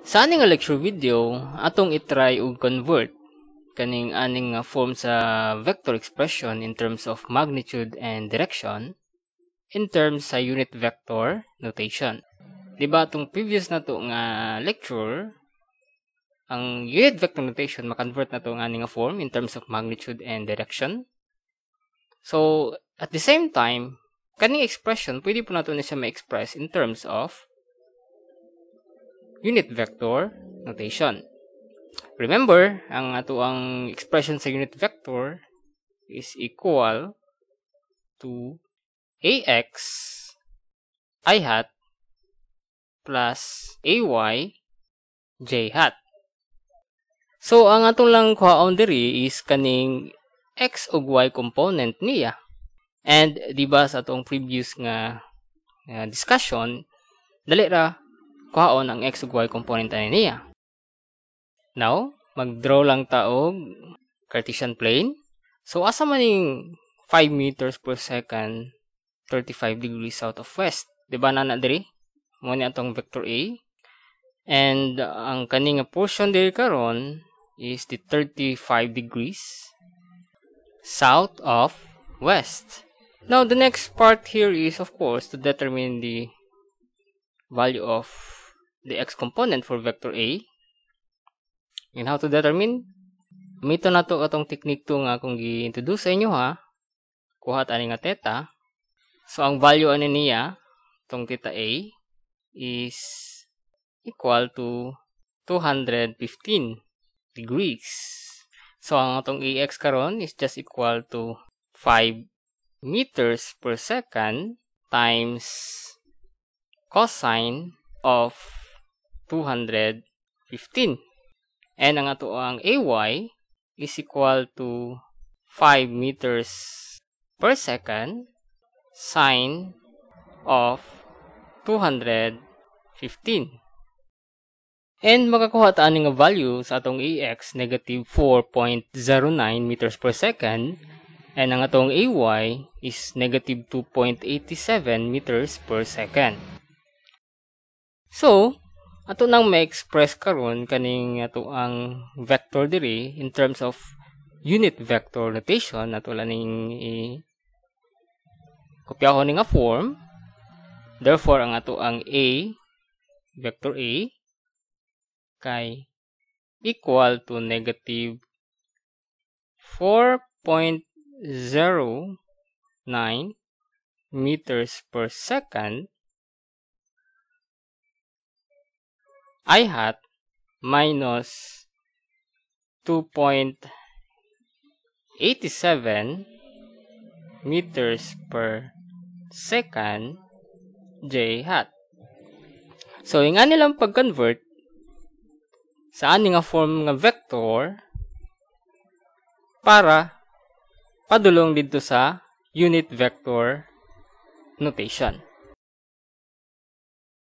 Sa aning lecture video, atong itry ug convert kaning aning form sa vector expression in terms of magnitude and direction in terms sa unit vector notation. Diba atong previous na to nga lecture, ang unit vector notation makonvert na to nga aning form in terms of magnitude and direction. So, at the same time, kaning expression pwede po nato ni siya ma-express in terms of unit vector notation. Remember, ang ato ang expression sa unit vector is equal to ax I hat plus ay j hat. So, ang atong lang kuhaon diri is kaning x ug y component niya. And diba sa atong previous nga discussion, dali ra kuhaon ang x ug y component niya. Now, mag-draw lang ta og Cartesian plane. So, asa man yung 5 meters per second, 35 degrees south of west. Diba na diri? Mo ni atong vector A. And ang kaning portion diri karon is the 35 degrees south of west. Now, the next part here is, of course, to determine the value of the x component for vector A. And how to determine? Mito na to atong technique to nga kung gi-introduce sa inyo ha. Kuha ta ani nga theta. So, ang value ani niya, tong theta A, is equal to 215 degrees. So, ang atong ax karon is just equal to 5 meters per second times cosine of 215. And ang ato ang ay is equal to 5 meters per second sine of 215. And makakuha ta ani nga value sa atong ax negative 4.09 meters per second. And ang atong ay is negative 2.87 meters per second. So, ato nang ma-express karon kaning ato ang vector diri in terms of unit vector notation. Ato lang ning kopyahon ni nga form. Therefore, ang ato ang vector A kay equal to negative 4.09 meters per second I hat minus 2.87 meters per second j hat. So, yung nilang pag-convert sa ani nga form nga vector para padulong dito sa unit vector notation.